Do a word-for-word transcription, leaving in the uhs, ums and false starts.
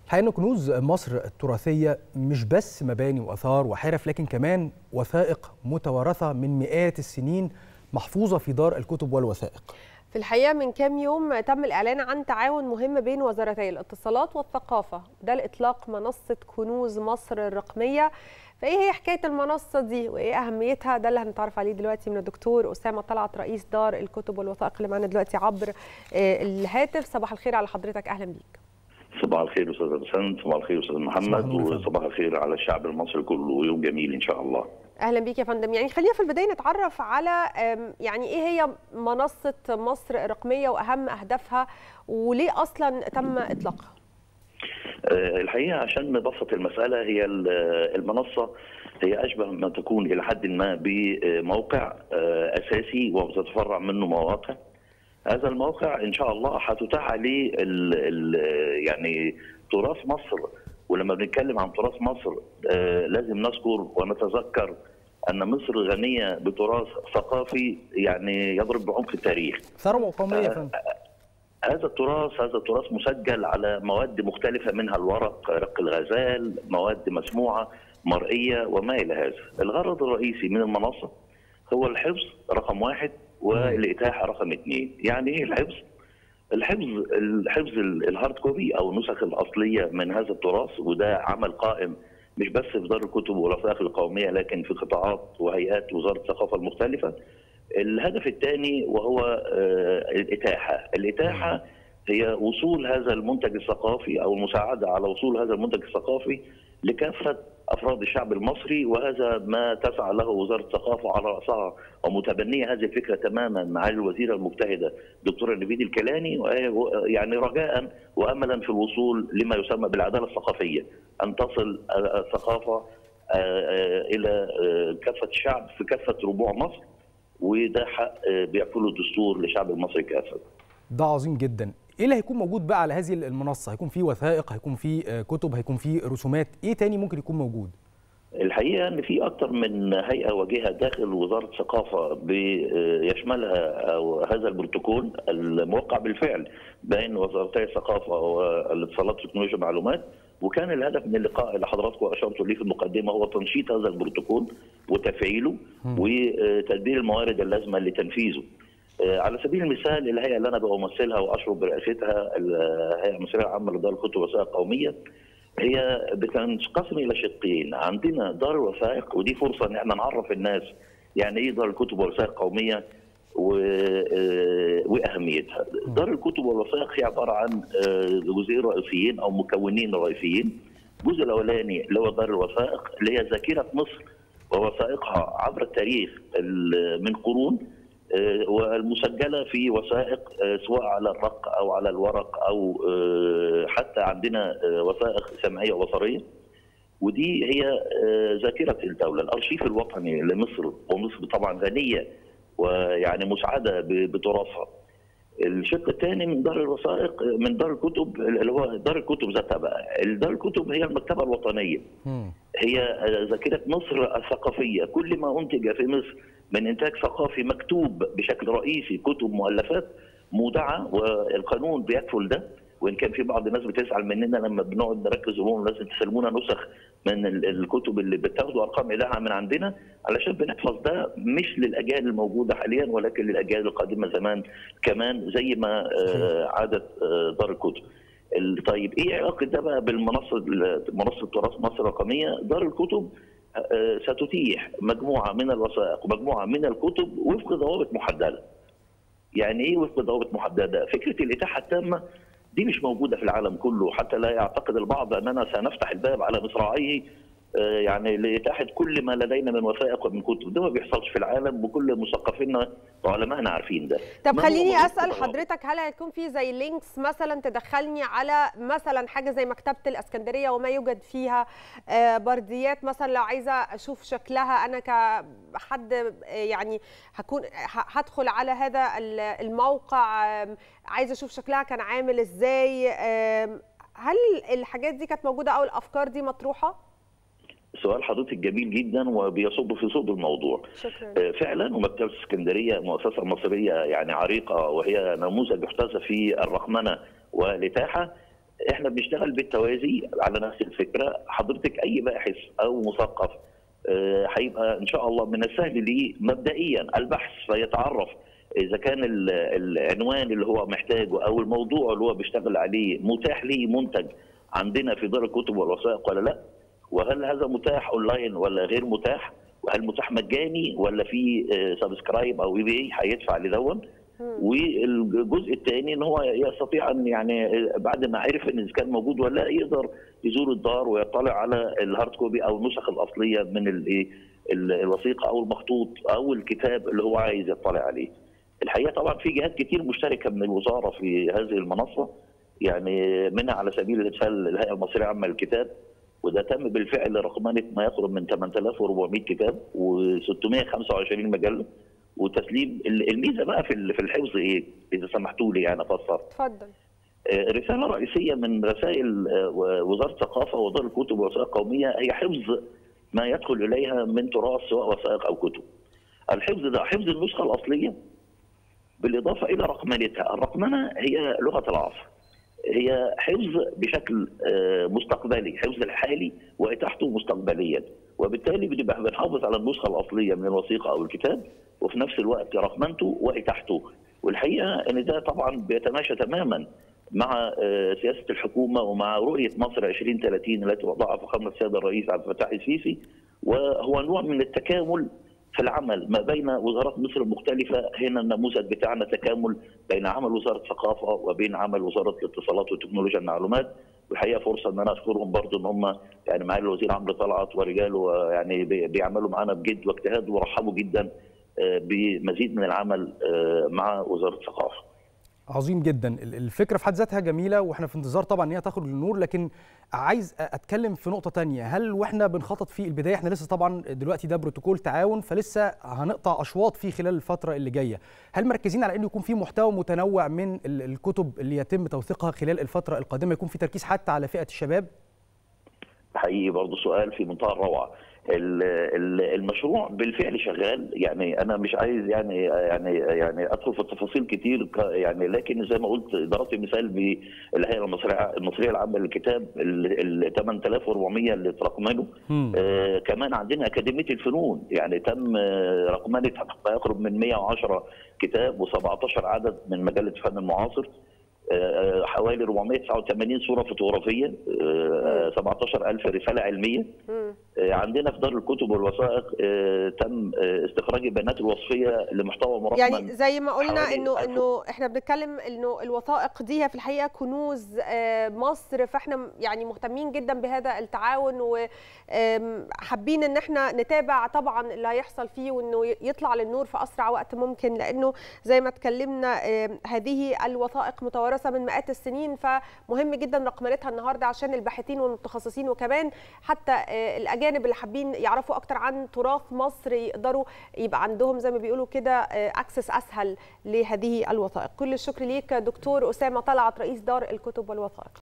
الحقيقة إن كنوز مصر التراثية مش بس مباني وآثار وحرف، لكن كمان وثائق متوارثة من مئات السنين محفوظة في دار الكتب والوثائق. في الحقيقة من كام يوم تم الإعلان عن تعاون مهم بين وزارتي الاتصالات والثقافة، ده لإطلاق منصة كنوز مصر الرقمية. فإيه هي حكاية المنصة دي وإيه أهميتها؟ ده اللي هنتعرف عليه دلوقتي من الدكتور أسامة طلعت رئيس دار الكتب والوثائق اللي معانا دلوقتي عبر الهاتف. صباح الخير على حضرتك، أهلا بيك. صباح الخير استاذ بسنت، صباح الخير استاذ محمد، وصباح الخير على الشعب المصري كله، ويوم جميل ان شاء الله. اهلا بيك يا فندم. يعني خلينا في البدايه نتعرف على يعني ايه هي منصه مصر الرقميه واهم اهدافها وليه اصلا تم اطلاقها؟ الحقيقه عشان نبسط المساله، هي المنصه هي اشبه ما تكون الى حد ما بموقع اساسي وبتتفرع منه مواقع. هذا الموقع ان شاء الله هتتاح عليه ال ال يعني تراث مصر. ولما بنتكلم عن تراث مصر آه لازم نذكر ونتذكر ان مصر غنيه بتراث ثقافي يعني يضرب بعمق التاريخ. ثروه قوميه. آه هذا التراث هذا التراث مسجل على مواد مختلفه، منها الورق، رق الغزال، مواد مسموعه مرئيه وما الى هذا. الغرض الرئيسي من المنصه هو الحفظ رقم واحد والإتاحة رقم اثنين. يعني ايه الحفظ؟ الحفظ الحفظ الهارد كوبي او النسخ الاصليه من هذا التراث، وده عمل قائم مش بس في دار الكتب والوثائق القوميه لكن في قطاعات وهيئات وزاره الثقافه المختلفه. الهدف الثاني وهو الإتاحة. الإتاحة هي وصول هذا المنتج الثقافي او المساعده على وصول هذا المنتج الثقافي لكافه افراد الشعب المصري، وهذا ما تسعى له وزاره الثقافه على راسها ومتبنيه هذه الفكره تماما معالي الوزيره المجتهده دكتوره نبيل الكيلاني، يعني رجاء واملا في الوصول لما يسمى بالعداله الثقافيه، ان تصل الثقافه الى كافه الشعب في كافه ربوع مصر، وده حق بيكفله الدستور للشعب المصري كافه. ده عظيم جدا. ايه اللي هيكون موجود بقى على هذه المنصه؟ هيكون في وثائق، هيكون في كتب، هيكون في رسومات، ايه تاني ممكن يكون موجود؟ الحقيقه ان في اكثر من هيئه وجهه داخل وزاره الثقافه بيشملها هذا البروتوكول الموقع بالفعل بين وزارتي الثقافه والاتصالات وتكنولوجيا المعلومات. وكان الهدف من اللقاء اللي حضراتكم اشرتوا ليه في المقدمه هو تنشيط هذا البروتوكول وتفعيله وتدبير الموارد اللازمه لتنفيذه. على سبيل المثال الهيئه اللي انا بمثلها واشرف برئاستها، الهيئه المصريه العامه لدار الكتب والوثائق القوميه، هي بتنقسم الى شقين. عندنا دار الوثائق، ودي فرصه ان احنا نعرف الناس يعني ايه دار الكتب والوثائق القوميه واهميتها. دار الكتب والوثائق هي عباره عن جزئين رئيسيين او مكونين رئيسيين. الجزء الاولاني اللي هو دار الوثائق، اللي هي ذاكره مصر ووثائقها عبر التاريخ من قرون، والمسجله في وثائق سواء على الرق او على الورق او حتى عندنا وثائق سمعيه وبصريه. ودي هي ذاكره الدوله، الارشيف الوطني لمصر، ومصر طبعا غنيه ويعني مسعده بتراثها. الشق الثاني من دار الوثائق من دار الكتب اللي هو دار الكتب ذاتها بقى. دار الكتب هي المكتبه الوطنيه، هي ذاكره مصر الثقافيه. كل ما انتج في مصر من انتاج ثقافي مكتوب بشكل رئيسي، كتب مؤلفات مودعه، والقانون بيكفل ده. وان كان في بعض الناس بتزعل مننا لما بنقعد نركز ونقول لازم تسلمونا نسخ من الكتب اللي بتاخدوا ارقام ايداعها من عندنا، علشان بنحفظ ده مش للاجيال الموجوده حاليا ولكن للاجيال القادمه زمان كمان، زي ما عادت دار الكتب. طيب ايه علاقه ده بقى بالمنصه منصه تراث مصر الرقميه؟ دار الكتب ستتيح مجموعه من الوثائق ومجموعه من الكتب وفق ضوابط محدده. يعني ايه وفق ضوابط محدده؟ فكره الاتاحه التامه دي مش موجوده في العالم كله، حتى لا يعتقد البعض اننا سنفتح الباب على مصراعيه يعني لاتاحه كل ما لدينا من وثائق ومن كتب. ده ما بيحصلش في العالم، وكل مثقفينا وعلمائنا عارفين ده. طب خليني اسال حضرتك، هل هيكون في زي لينكس مثلا تدخلني على مثلا حاجه زي مكتبه الاسكندريه وما يوجد فيها برديات مثلا، لو عايزه اشوف شكلها انا كحد يعني هكون هدخل على هذا الموقع عايزه اشوف شكلها كان عامل ازاي؟ هل الحاجات دي كانت موجوده او الافكار دي مطروحه؟ سؤال حضرتك جميل جدا وبيصب في صلب الموضوع. شكرا. فعلا ومكتبه اسكندريه مؤسسه مصريه يعني عريقه، وهي نموذج يحتذى في الرقمنه والاتاحه. احنا بنشتغل بالتوازي على نفس الفكره. حضرتك اي باحث او مثقف هيبقى ان شاء الله من السهل ليه مبدئيا البحث فيتعرف اذا كان العنوان اللي هو محتاجه او الموضوع اللي هو بيشتغل عليه متاح ليه منتج عندنا في دار الكتب والوثائق ولا لا، وهل هذا متاح اونلاين ولا غير متاح، وهل متاح مجاني ولا في سبسكرايب او اي بي هيدفع لدون. والجزء الثاني ان هو يستطيع ان يعني بعد ما عرف ان اذا كان موجود ولا لا يقدر يزور الدار ويطلع على الهارد كوبي او النسخ الاصليه من الايه الوثيقه او المخطوط او الكتاب اللي هو عايز يطلع عليه. الحقيقه طبعا في جهات كتير مشتركه من الوزاره في هذه المنصه، يعني منها على سبيل المثال الهيئه المصريه العامه للكتاب، وده تم بالفعل رقمنه ما يقرب من ثمانية آلاف وأربعمائة كتاب وستمائة وخمسة وعشرين مجله وتسليم. الميزه بقى في في الحفظ ايه؟ اذا سمحتوا لي يعني افسر. اتفضل. رساله رئيسيه من رسائل وزاره الثقافه ودار الكتب والوثائق القوميه هي حفظ ما يدخل اليها من تراث سواء وثائق او كتب. الحفظ ده حفظ النسخه الاصليه بالاضافه الى رقمنتها. الرقمنه هي لغه العصر، هي حفظ بشكل مستقبلي، حفظ الحالي واتاحته مستقبليا، وبالتالي بنبقى بنحافظ على النسخه الاصليه من الوثيقه او الكتاب وفي نفس الوقت رقمنته واتاحته. والحقيقه ان ده طبعا بيتماشى تماما مع سياسه الحكومه ومع رؤيه مصر عشرين ثلاثين التي وضعها فخامه السيد الرئيس عبد الفتاح السيسي، وهو نوع من التكامل في العمل ما بين وزارات مصر المختلفه. هنا النموذج بتاعنا تكامل بين عمل وزاره الثقافه وبين عمل وزاره الاتصالات وتكنولوجيا المعلومات. والحقيقه فرصه ان انا اشكرهم برضو ان هم يعني معالي الوزير عمرو طلعت ورجاله يعني بيعملوا معانا بجد واجتهاد ورحبوا جدا بمزيد من العمل مع وزاره الثقافه. عظيم جدا. الفكره في حد ذاتها جميله واحنا في انتظار طبعا ان هي تخرج للنور، لكن عايز اتكلم في نقطه تانية. هل واحنا بنخطط في البدايه، احنا لسه طبعا دلوقتي ده بروتوكول تعاون فلسه هنقطع اشواط فيه خلال الفتره اللي جايه، هل مركزين على انه يكون في محتوى متنوع من الكتب اللي يتم توثيقها خلال الفتره القادمه، يكون في تركيز حتى على فئه الشباب؟ حقيقي برضه سؤال في منتهى الروعه. المشروع بالفعل شغال، يعني انا مش عايز يعني يعني يعني ادخل في التفاصيل كتير يعني، لكن زي ما قلت ضربت مثال بالهيئه المصريه المصريه العامه للكتاب ال ثمانية آلاف وأربعمائة اللي ترقمنوا. آه كمان عندنا اكاديميه الفنون يعني تم رقمنه ما يقرب من مائة وعشرة كتاب وسبعة عشر عدد من مجله فن المعاصر، حوالي أربعمائة وتسعة وثمانين صوره فوتوغرافيه، سبعة عشر ألف رساله علميه. عندنا في دار الكتب والوثائق تم استخراج البيانات الوصفيه لمحتوى مرقم. يعني زي ما قلنا انه انه احنا بنتكلم انه الوثائق دي هي في الحقيقه كنوز مصر، فاحنا يعني مهتمين جدا بهذا التعاون وحابين ان احنا نتابع طبعا اللي هيحصل فيه وانه يطلع للنور في اسرع وقت ممكن، لانه زي ما اتكلمنا هذه الوثائق متوارثه من مئات السنين، فمهم جدا رقمنتها النهارده عشان الباحثين والمتخصصين وكمان حتى الاجانب اللي حابين يعرفوا اكتر عن تراث مصر يقدروا يبقى عندهم زي ما بيقولوا كده اكسس اسهل لهذه الوثائق. كل الشكر ليك دكتور اسامه طلعت رئيس دار الكتب والوثائق.